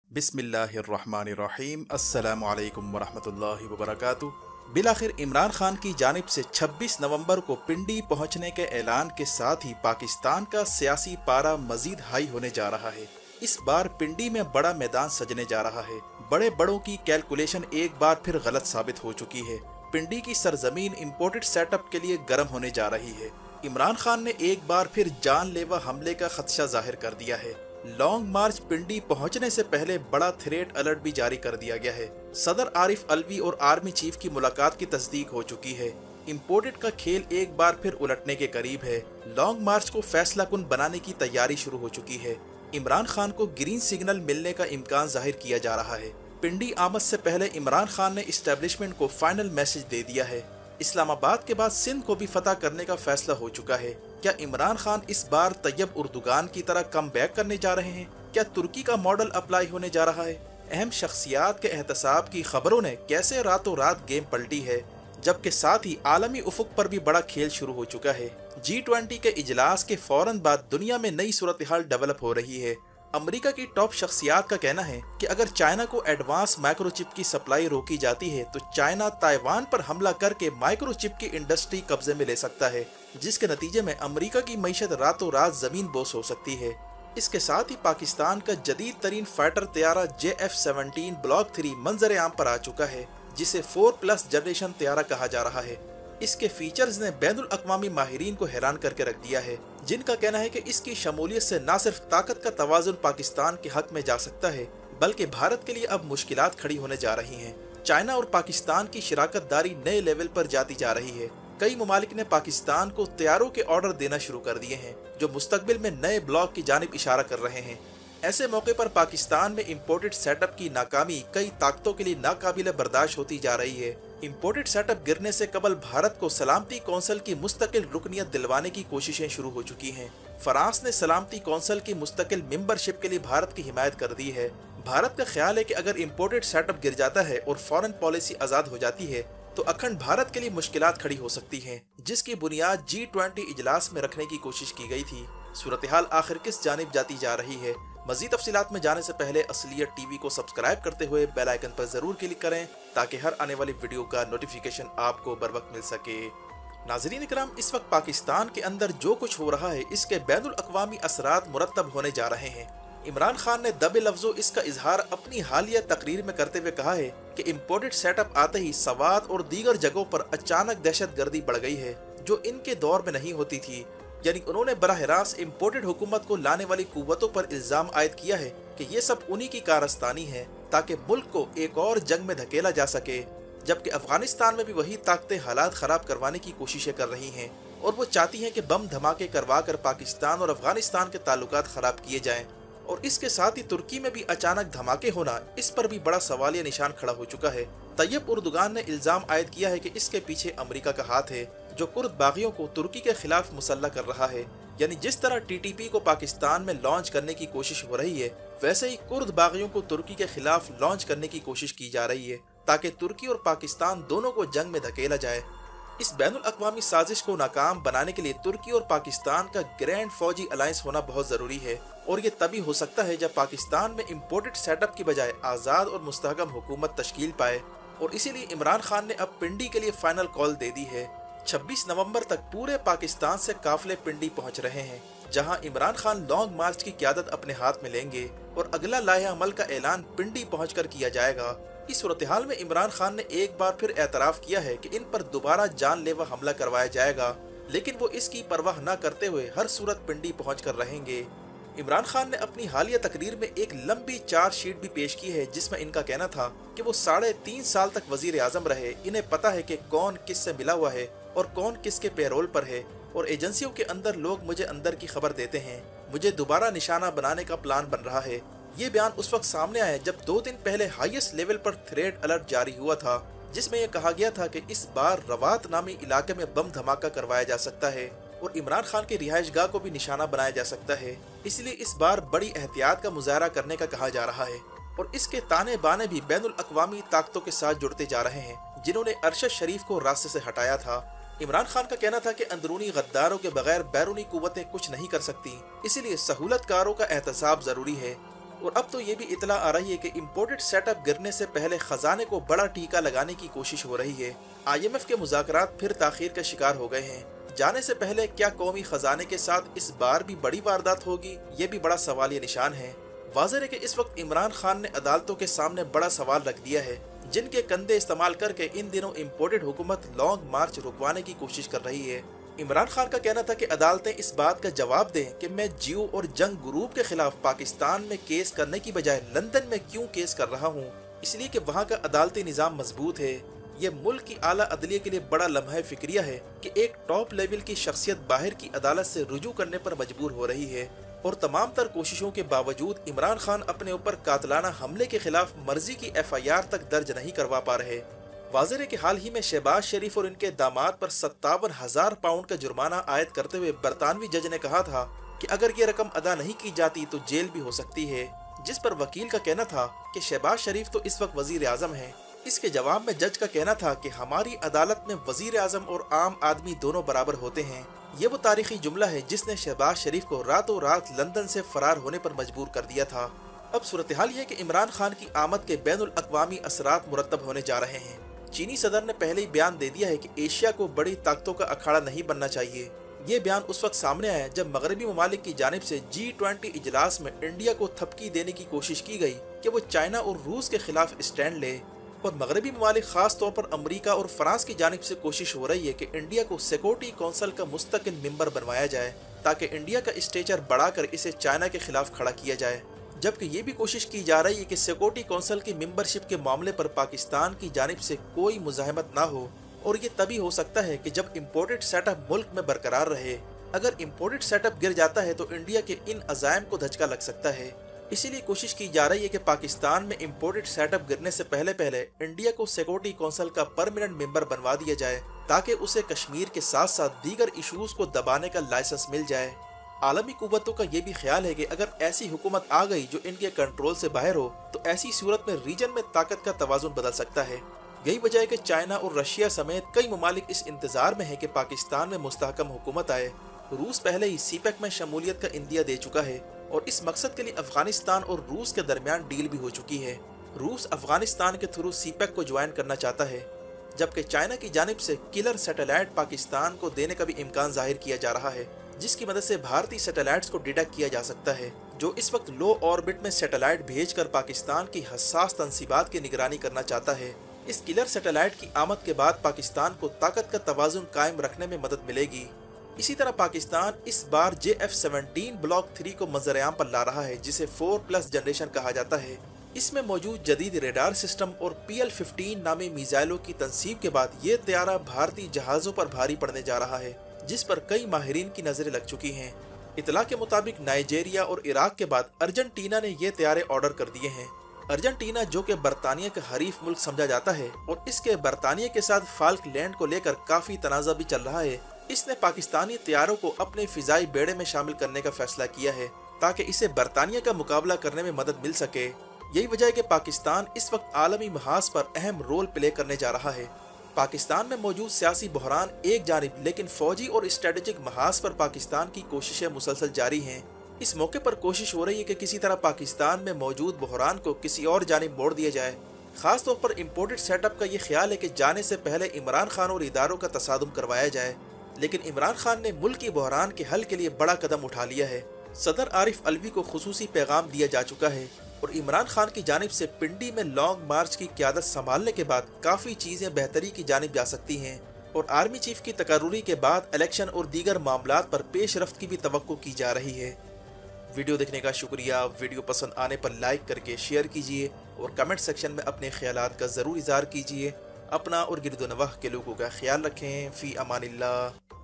बिस्मिल्लाहिर्रहमानिर्रहीम अस्सलामु अलैकुम वरहमतुल्लाहि वबरकातुहू। बिलाखिर इमरान खान की जानिब से 26 नवंबर को पिंडी पहुंचने के ऐलान के साथ ही पाकिस्तान का सियासी पारा मजीद हाई होने जा रहा है। इस बार पिंडी में बड़ा मैदान सजने जा रहा है। बड़े बड़ों की कैलकुलेशन एक बार फिर गलत साबित हो चुकी है। पिंडी की सरजमीन इम्पोर्टेड सेटअप के लिए गर्म होने जा रही है। इमरान खान ने एक बार फिर जानलेवा हमले का खदशा जाहिर कर दिया है। लॉन्ग मार्च पिंडी पहुंचने से पहले बड़ा थ्रेट अलर्ट भी जारी कर दिया गया है। सदर आरिफ अलवी और आर्मी चीफ की मुलाकात की तस्दीक हो चुकी है। इम्पोर्टेड का खेल एक बार फिर उलटने के करीब है। लॉन्ग मार्च को फैसला कुन बनाने की तैयारी शुरू हो चुकी है। इमरान खान को ग्रीन सिग्नल मिलने का इम्कान जाहिर किया जा रहा है। पिंडी आमद से पहले इमरान खान ने इस्टेब्लिशमेंट को फाइनल मैसेज दे दिया है। इस्लामाबाद के बाद सिंध को भी फतह करने का फैसला हो चुका है। क्या इमरान खान इस बार तैयब उर्दुगान की तरह कम बैक करने जा रहे हैं? क्या तुर्की का मॉडल अप्लाई होने जा रहा है? अहम शख्सियात के एहतसाब की खबरों ने कैसे रातों रात गेम पलटी है, जबकि साथ ही आलमी उफुक पर भी बड़ा खेल शुरू हो चुका है। G20 के इजलास के फौरन बाद दुनिया में नई सूरत हाल डेवलप हो रही है। अमेरिका की टॉप शख्सियात का कहना है कि अगर चाइना को एडवांस माइक्रोचिप की सप्लाई रोकी जाती है तो चाइना ताइवान पर हमला करके माइक्रोचिप की इंडस्ट्री कब्जे में ले सकता है, जिसके नतीजे में अमेरिका की मईशत रातों रात जमीन बोस हो सकती है। इसके साथ ही पाकिस्तान का जदीद तरीन फाइटर तैयारा JF-17 ब्लॉक 3 मंजर आम पर आ चुका है, जिसे 4+ जनरेशन तैयारा कहा जा रहा है। इसके फीचर्स ने बैनुल अक़वामी माहिरीन को हैरान करके रख दिया है, जिनका कहना है कि इसकी शमूलियत से न सिर्फ ताकत का तवाज़ुन पाकिस्तान के हक में जा सकता है, बल्कि भारत के लिए अब मुश्किलात खड़ी होने जा रही हैं। चाइना और पाकिस्तान की शराकत दारी नए लेवल पर जाती जा रही है। कई ममालिक ने पाकिस्तान को तैयारों के ऑर्डर देना शुरू कर दिए हैं, जो मुस्तकबिल में नए ब्लॉक की जानिब इशारा कर रहे हैं। ऐसे मौके पर पाकिस्तान में इम्पोर्टेड सेटअप की नाकामी कई ताकतों के लिए नाकाबिले बर्दाश्त होती जा रही है। इम्पोर्टेड सेटअप गिरने से कबल भारत को सलामती कौंसिल की मुस्तकिल रुकनियत दिलवाने की कोशिशें शुरू हो चुकी हैं। फ्रांस ने सलामती कौंसिल की मुस्तकिल मेंबरशिप के लिए भारत की हिमायत कर दी है। भारत का ख्याल है कि अगर इम्पोर्टेड सेटअप गिर जाता है और फॉरेन पॉलिसी आज़ाद हो जाती है तो अखंड भारत के लिए मुश्किलात खड़ी हो सकती हैं, जिसकी बुनियाद G20 इजलास में रखने की कोशिश की गई थी। सूरत हाल आखिर किस जानिब जाती जा रही है? मज़ीद तफसीलात में जाने से पहले असलियत टीवी को सब्सक्राइब करते हुए बेल आइकन पर जरूर क्लिक करें, ताकि हर आने वाली वीडियो का नोटिफिकेशन आपको बर वक्त मिल सके। नाज़रीन इकराम, इस वक्त पाकिस्तान के अंदर जो कुछ हो रहा है, इसके बैनुल अक़वामी असरात मुरतब होने जा रहे हैं। इमरान खान ने दबे लफ्जों इसका इजहार अपनी हालिया तकरीर में करते हुए कहा है कि इम्पोर्टेड सेटअप आते ही सवात और दीगर जगहों पर अचानक दहशत गर्दी बढ़ गई है, जो इनके दौर में नहीं होती थी। यानी उन्होंने बराह रास्त इम्पोर्टेड हुकूमत को लाने वाली कुव्वतों पर इल्जाम आयद किया है कि ये सब उन्हीं की कारस्तानी है, ताकि मुल्क को एक और जंग में धकेला जा सके। जबकि अफगानिस्तान में भी वही ताकतें हालात खराब करवाने की कोशिशें कर रही हैं, और वो चाहती हैं कि बम धमाके करवा कर पाकिस्तान और अफगानिस्तान के ताल्लुकात खराब किए जाएं। और इसके साथ ही तुर्की में भी अचानक धमाके होना, इस पर भी बड़ा सवालिया निशान खड़ा हो चुका है। तैयब उर्दुगान ने इल्जाम आयद किया है कि इसके पीछे अमेरिका का हाथ है, जो कुर्द बागियों को तुर्की के खिलाफ मुसल्लह कर रहा है। यानी जिस तरह TTP को पाकिस्तान में लॉन्च करने की कोशिश हो रही है, वैसे ही कुर्द बागियों को तुर्की के खिलाफ लॉन्च करने की कोशिश की जा रही है, ताकि तुर्की और पाकिस्तान दोनों को जंग में धकेला जाए। इस बैनुल अक़वामी साजिश को नाकाम बनाने के लिए तुर्की और पाकिस्तान का ग्रैंड फौजी अलायंस होना बहुत जरूरी है, और ये तभी हो सकता है जब पाकिस्तान में इम्पोर्टेड सेटअप की बजाय आज़ाद और मुस्तहकम हुकूमत तश्कील पाए। और इसीलिए इमरान खान ने अब पिंडी के लिए फाइनल कॉल दे दी है। 26 नवंबर तक पूरे पाकिस्तान से काफिले पिंडी पहुंच रहे हैं, जहां इमरान खान लॉन्ग मार्च की क़यादत अपने हाथ में लेंगे और अगला लाया अमल का ऐलान पिंडी पहुंचकर किया जाएगा। इस सूरत हाल में इमरान खान ने एक बार फिर एतराफ़ किया है कि इन पर दोबारा जानलेवा हमला करवाया जाएगा, लेकिन वो इसकी परवाह न करते हुए हर सूरत पिंडी पहुँच कर रहेंगे। इमरान खान ने अपनी हालिया तकरीर में एक लंबी चार्जशीट भी पेश की है, जिसमें इनका कहना था कि वो 3.5 साल तक वजीर आजम रहे। इन्हें पता है कि कौन किससे मिला हुआ है और कौन किसके पेरोल पर है, और एजेंसियों के अंदर लोग मुझे अंदर की खबर देते हैं। मुझे दोबारा निशाना बनाने का प्लान बन रहा है। ये बयान उस वक्त सामने आया जब 2 दिन पहले हाईएस्ट लेवल पर थ्रेट अलर्ट जारी हुआ था, जिसमें यह कहा गया था कि इस बार रवात नामी इलाके में बम धमाका करवाया जा सकता है और इमरान खान के रिहाइश गाह को भी निशाना बनाया जा सकता है। इसलिए इस बार बड़ी एहतियात का मुजाहरा करने का कहा जा रहा है, और इसके ताने बाने भी बैनुल अक़वामी ताकतों के साथ जुड़ते जा रहे हैं, जिन्होंने अरशद शरीफ को रास्ते से हटाया था। इमरान खान का कहना था कि अंदरूनी गद्दारों के बगैर बैरूनी कुव्वतें कुछ नहीं कर सकती, इसीलिए सहूलतकारों का एहतसाब जरूरी है। और अब तो ये भी इतला आ रही है कि इम्पोर्टेड सेटअप गिरने से पहले खजाने को बड़ा टीका लगाने की कोशिश हो रही है। IMF के मुज़ाकरात फिर ताखीर का शिकार हो गए हैं। जाने से पहले क्या कौमी खजाने के साथ इस बार भी बड़ी वारदात होगी, ये भी बड़ा सवालिया निशान है। वाज़ेह है कि इस वक्त इमरान खान ने अदालतों के सामने बड़ा सवाल रख दिया है, जिनके कंधे इस्तेमाल करके इन दिनों इम्पोर्टेड हुकूमत लॉन्ग मार्च रुकवाने की कोशिश कर रही है। इमरान खान का कहना था कि अदालतें इस बात का जवाब दें कि मैं जियो और जंग ग्रुप के खिलाफ पाकिस्तान में केस करने की बजाय लंदन में क्यों केस कर रहा हूँ, इसलिए कि वहाँ का अदालती निज़ाम मजबूत है। ये मुल्क की आला अदलिया के लिए बड़ा लम्हा फिक्रिया है कि एक टॉप लेवल की शख्सियत बाहर की अदालत से रुजू करने पर मजबूर हो रही है, और तमाम तर कोशिशों के बावजूद इमरान खान अपने ऊपर कातलाना हमले के खिलाफ मर्जी की FIR तक दर्ज नहीं करवा पा रहे। वाज़ेह है कि हाल ही में शहबाज शरीफ और इनके दामाद पर 57,000 पाउंड का जुर्माना आयद करते हुए बरतानवी जज ने कहा था कि अगर ये रकम अदा नहीं की जाती तो जेल भी हो सकती है, जिस पर वकील का कहना था कि शहबाज शरीफ तो इस वक्त वजीर आजम है। इसके जवाब में जज का कहना था कि हमारी अदालत में वजीर आजम और आम आदमी दोनों बराबर होते हैं। ये वो तारीखी जुमला है जिसने शहबाज शरीफ को रातों रात लंदन से फरार होने पर मजबूर कर दिया था। अब सूरत हाल यह कि इमरान खान की आमद के बैनुल अक़वामी असरात मुरतब होने जा रहे हैं। चीनी सदर ने पहले ही बयान दे दिया है कि एशिया को बड़ी ताकतों का अखाड़ा नहीं बनना चाहिए। ये बयान उस वक्त सामने आया जब मगरबी ममालिक की जानिब से G20 इजलास में इंडिया को थपकी देने की कोशिश की गई कि वो चाइना और रूस के खिलाफ स्टैंड ले, और मगरबी ममालिक खास तौर पर अमरीका और फ्रांस की जानिब से कोशिश हो रही है कि इंडिया को सिक्योरिटी काउंसिल का मुस्तकिल मेंबर बनवाया जाए ताकि इंडिया का स्टेचर बढ़ाकर इसे चाइना के खिलाफ खड़ा किया जाए। जबकि ये भी कोशिश की जा रही है कि सिक्योरिटी काउंसिल की मेंबरशिप के मामले पर पाकिस्तान की जानिब से कोई मुज़ाहमत ना हो, और ये तभी हो सकता है कि जब इम्पोर्टेड सेटअप मुल्क में बरकरार रहे। अगर इम्पोर्टेड सेटअप गिर जाता है तो इंडिया के इन अज़ाइम को धचका लग सकता है। इसीलिए कोशिश की जा रही है कि पाकिस्तान में इम्पोर्टेड सेटअप गिरने से पहले पहले इंडिया को सिक्योरिटी काउंसिल का परमानेंट मेंबर बनवा दिया जाए ताकि उसे कश्मीर के साथ साथ दीगर इशूज को दबाने का लाइसेंस मिल जाए। आलमी कुव्वतों का ये भी ख्याल है कि अगर ऐसी हुकूमत आ गई जो इनके कंट्रोल से बाहर हो तो ऐसी सूरत में रीजन में ताकत का तवाजुन बदल सकता है। यही वजह है कि चाइना और रशिया समेत कई ममालिक इस इंतजार में है कि पाकिस्तान में मुस्तहकम हुकूमत आए। रूस पहले ही CPEC में शमूलियत का इंदिया दे चुका है और इस मकसद के लिए अफगानिस्तान और रूस के दरमियान डील भी हो चुकी है। रूस अफगानिस्तान के थ्रू CPEC को ज्वाइन करना चाहता है, जबकि चाइना की जानिब से किलर सैटेलाइट पाकिस्तान को देने का भी इम्कान जाहिर किया जा रहा है, जिसकी मदद से भारतीय सैटेलाइट्स को डिटेक्ट किया जा सकता है, जो इस वक्त लो ऑर्बिट में सैटेलाइट भेजकर पाकिस्तान की हसास तंसीबात की निगरानी करना चाहता है। इस किलर सैटेलाइट की आमद के बाद पाकिस्तान को ताकत का तवाजुन कायम रखने में मदद मिलेगी। इसी तरह पाकिस्तान इस बार JF-17 ब्लॉक 3 को मंजर-ए-आम पर ला रहा है, जिसे 4+ जनरेशन कहा जाता है। इसमें मौजूद जदीद रेडार सिस्टम और PL-15 नामी मिसाइलों की तनसीब के बाद ये तैयारा भारतीय जहाज़ों पर भारी पड़ने जा रहा है, जिस पर कई माहिरीन की नजरें लग चुकी हैं। इतला के मुताबिक नाइजीरिया और इराक के बाद अर्जेंटीना ने ये तैयारे ऑर्डर कर दिए हैं। अर्जेंटीना जो कि बरतानिया का हरीफ मुल्क समझा जाता है और इसके बरतानिया के साथ फाल्कलैंड को लेकर काफी तनाज़ा भी चल रहा है, इसने पाकिस्तानी तैयारों को अपने फिजाई बेड़े में शामिल करने का फैसला किया है ताकि इसे बरतानिया का मुकाबला करने में मदद मिल सके। यही वजह है कि पाकिस्तान इस वक्त आलमी महाज पर अहम रोल प्ले करने जा रहा है। पाकिस्तान में मौजूद सियासी बहरान एक जानिब, लेकिन फौजी और स्ट्रेटेजिक महाज पर पाकिस्तान की कोशिशें मुसलसल जारी हैं। इस मौके पर कोशिश हो रही है कि किसी तरह पाकिस्तान में मौजूद बहरान को किसी और जानिब मोड़ दिया जाए। खास तौर पर इम्पोर्टेड सेटअप का ये ख्याल है कि जाने से पहले इमरान खान और इदारों का तसादुम करवाया जाए, लेकिन इमरान खान ने मुल्की बहरान के हल के लिए बड़ा कदम उठा लिया है। सदर आरिफ अलवी को खुसूसी पैगाम दिया जा चुका है और इमरान खान की जानिब से पिंडी में लॉन्ग मार्च की क़यादत संभालने के बाद काफ़ी चीज़ें बेहतरी की जानिब जा सकती हैं और आर्मी चीफ की तकर्रुरी के बाद इलेक्शन और दीगर मामलात पर पेशरफ्त की भी तवक्को की जा रही है। वीडियो देखने का शुक्रिया। वीडियो पसंद आने पर लाइक करके शेयर कीजिए और कमेंट सेक्शन में अपने ख्यालात का ज़रूर इज़हार कीजिए। अपना और गिरदोनवाह के लोगों का ख्याल रखें। फ़ी अमानिल्लाह।